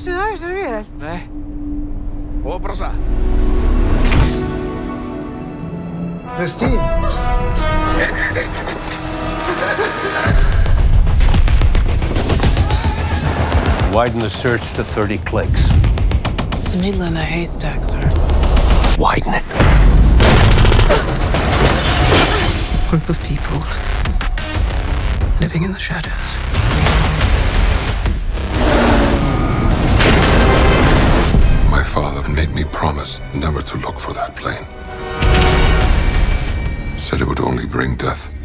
vissu það þessari vél? Nei. Og brasa. Christine! Widen the search to 30 clicks. It's a needle in the haystack, sir. Widen it. Group of people living in the shadows. My father made me promise never to look for that plane. Said it would only bring death.